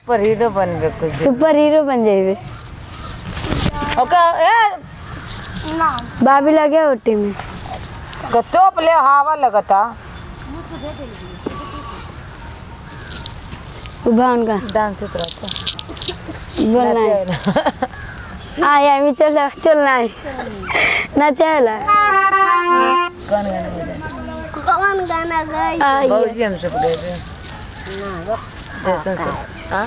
Super hero बनबे कुछ super hero बन जाइबे। ओके ए भाभी लगे ओटी में कतो पले हवा लगता उभा उनका डांस करता बोलना है आया भी चल चलना है ना चला कौन गाना गाई बाबूजी हमसे बोले थे ना जैसे हां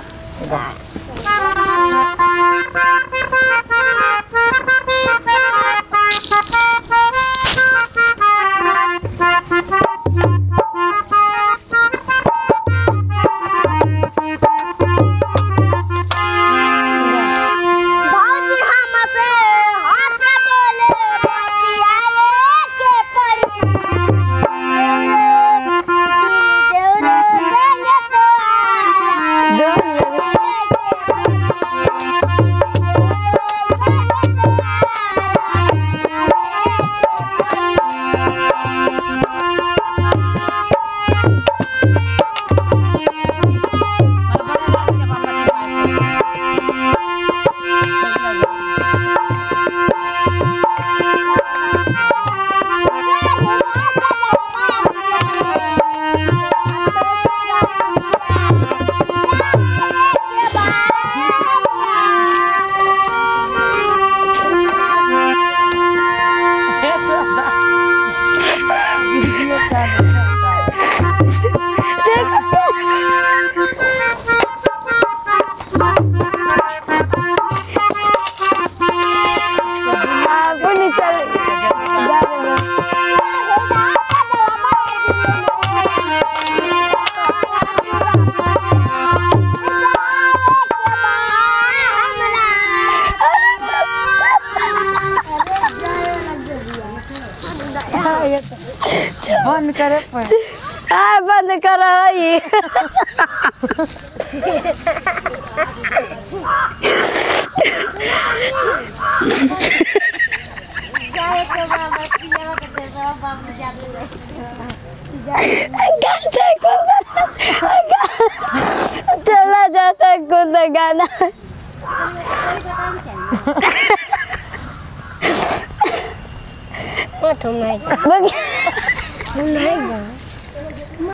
बंद करे बंद करो ये चला जाता कौन गाना What am I?